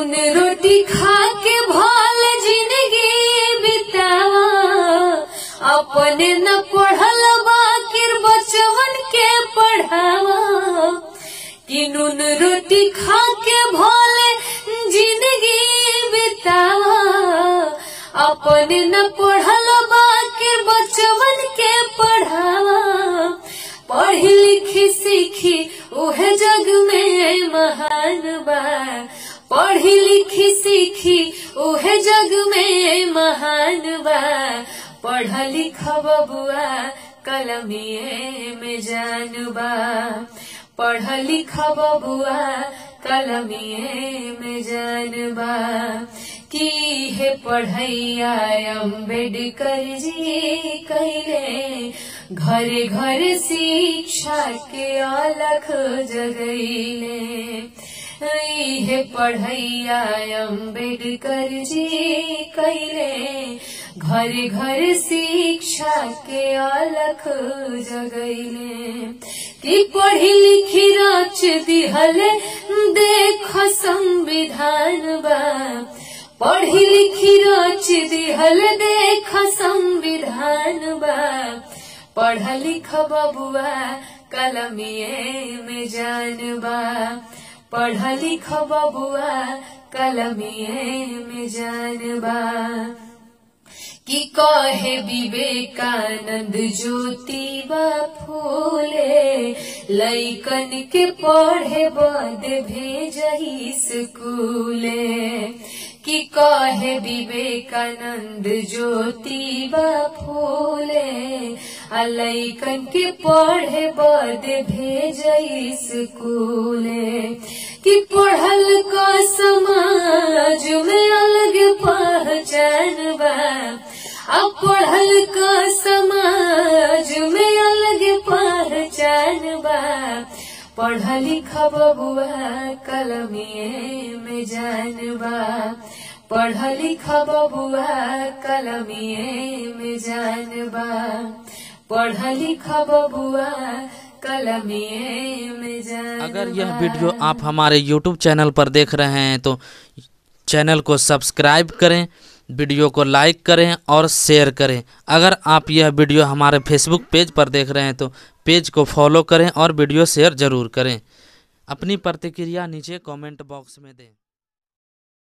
नून रोटी खा के भल जिंदगी बितावा, अपने न पढ़ल बाकिर बचवन के पढ़ावा। कि नून रोटी खा के भल जिंदगी बितावा, अपने न पढ़ल बाकिर बचवन के पढ़ावा। पढ़ी लिखी सीखी उहे जग में महान बा, पढ़ी लिखी सीखी उहे जग में महान बा। पढ़ लिख बबुआ कलमिए में जान बा, पढ़ लिख बबुआ कलमिए में जान बा। की है पढ़ैया अम्बेडकर जी कैले, घरे घरे शिक्षा के अलख जगैले। है पढ़ैया अम्बेडकर जी कैले, घरे घरे शिक्षा के अलख जगैले। कि पढ़ी लिखी रच दिहल देख संविधान बा, पढ़ी लिखी रच दिहल देख संविधान बा। पढ़ लिख बबुआ कलमिए में जान बा, पढ़ लिख बबुआ कलमिए में जान बा। कि कहे विवेकानंद ज्योतिबा फूले, लइकन के पढ़े बद भेजही स्कूले। कि कहे विवेकानंद ज्योतिबा फूले, लइकन के पढ़े बद भेजही स्कूले। कि पढ़ल का समाज में अलग पहचान बा, अब पढ़ल का समाज में अलग पहचान बा। पढ़ लिख बबुआ कलमिए में जान बा, पढ़ लिख बबुआ कलमिए में जान बा। पढ़ लिख बबुआ कलमिए में जान। अगर यह वीडियो आप हमारे YouTube चैनल पर देख रहे हैं तो चैनल को सब्सक्राइब करें, वीडियो को लाइक करें और शेयर करें। अगर आप यह वीडियो हमारे फेसबुक पेज पर देख रहे हैं तो पेज को फॉलो करें और वीडियो शेयर ज़रूर करें। अपनी प्रतिक्रिया नीचे कमेंट बॉक्स में दें।